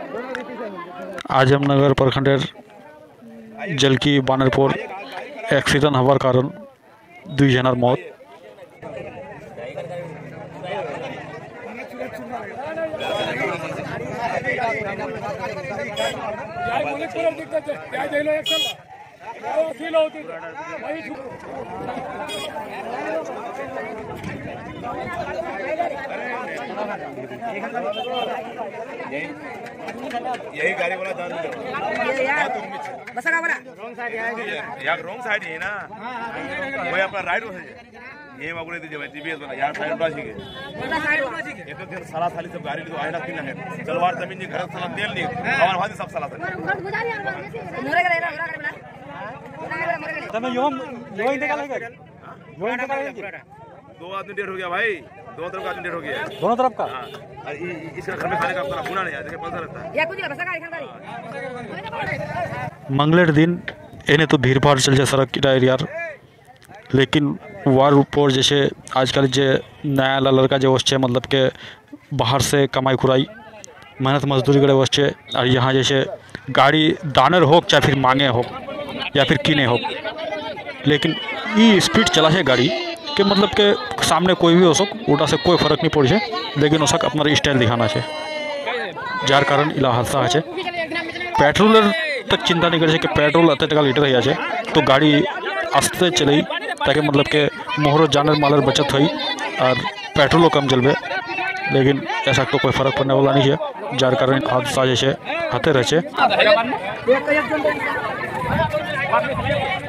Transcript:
Azamnagar प्रखंडेर Jalki बानरपुर accident हवार कारण 2 जनार मौत। यही गाड़ी वाला जान लो बसा का बड़ा रॉन्ग साइड है ना वो अपना राइट हो ये मागुले दीजिए भाई टीवीएस वाला यार साइड बस के ये तो फिर साला साली सब गाड़ी तो आइना किना है चलवार जमीन जी घर साला तेल नहीं और भाजी सब साला मोरे का रेला તમે यो निकालेगा दो आदमी डेढ़ हो गया भाई, दोनों तरफ का आदमी डेढ़ हो गया। दोनों तरफ का इसका घर में खाने का अपना बुना नहीं है, देखिए पता रहता है। मंगलेर दिन एने तो भीड़ भाड़ चल जाए सड़क की यार, लेकिन वार ऊपर जैसे आजकल जो नया लड़का जो वस्चे मतलब के बाहर से कमाई खुराई मेहनत मजदूरी करे वस्चे और यहाँ जैसे गाड़ी दानर हो चाहे फिर मांगे हो या फिर किने हो, लेकिन ये स्पीड चला है गाड़ी के मतलब के सामने कोई भी हो सक उल्टा से कोई फर्क नहीं पड़े, लेकिन उसक अपना स्टाइल दिखाना है जार कारण इला हादसा है। पेट्रोलर तक चिंता नहीं करे कि पेट्रोल अत टका लीटर है तो गाड़ी आस्ते चले ताकि मतलब के मोहर जानर मालर बचत हुई और पेट्रोलों कम जलबे, लेकिन ऐसा तो कोई फर्क पड़ने वाला नहीं है जार कारण हादसा जैसे हाथे रहे।